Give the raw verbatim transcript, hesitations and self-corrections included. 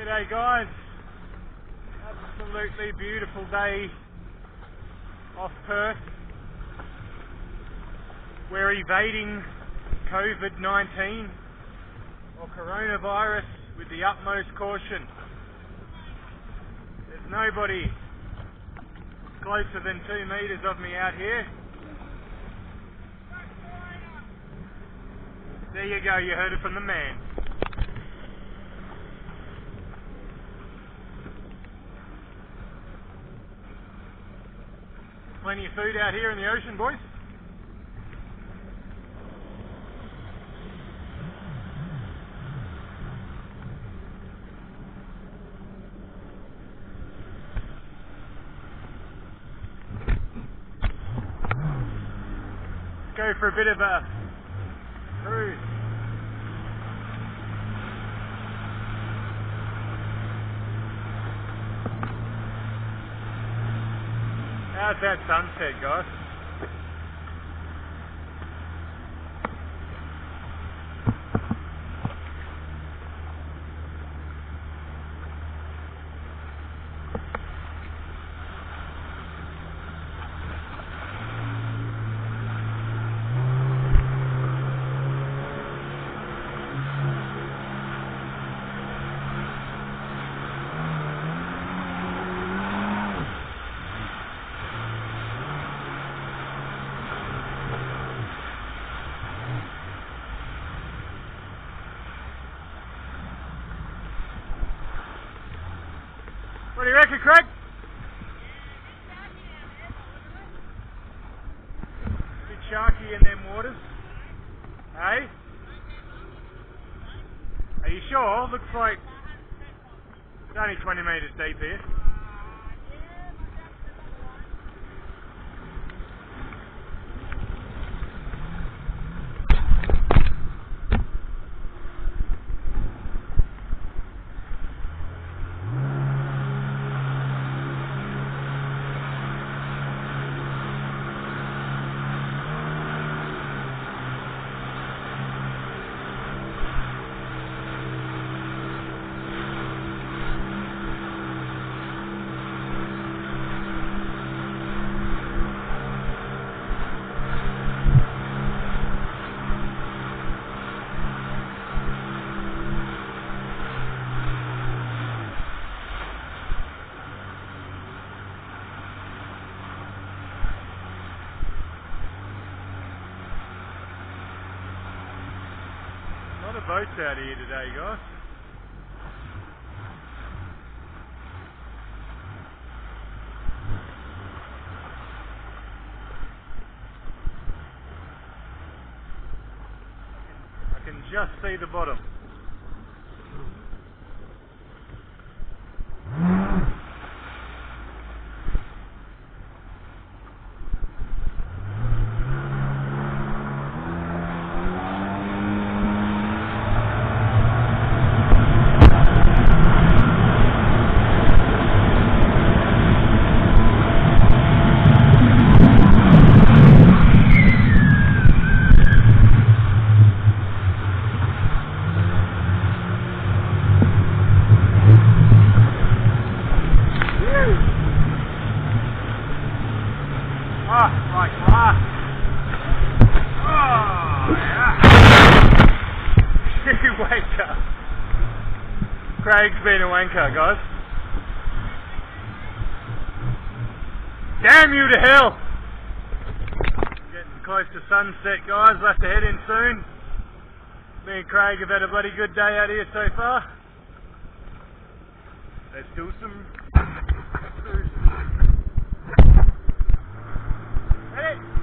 G'day guys, absolutely beautiful day off Perth. We're evading COVID nineteen or coronavirus with the utmost caution. There's nobody closer than two metres of me out here. There you go, you heard it from the man. Plenty of food out here in the ocean, boys. Let's go for a bit of a cruise. How's that sunset, guys? What do you reckon, Craig? Bit sharky in them waters. Hey? Are you sure? Looks like it's only twenty metres deep here. A lot of boats out here today, guys. I can just see the bottom. Ah, right, ah. Oh, yeah. You wanker. Craig's been a wanker, guys. Damn you to hell. Getting close to sunset, guys. We'll have to head in soon. Me and Craig have had a bloody good day out here so far. Let's do some... Let's do some... Hey!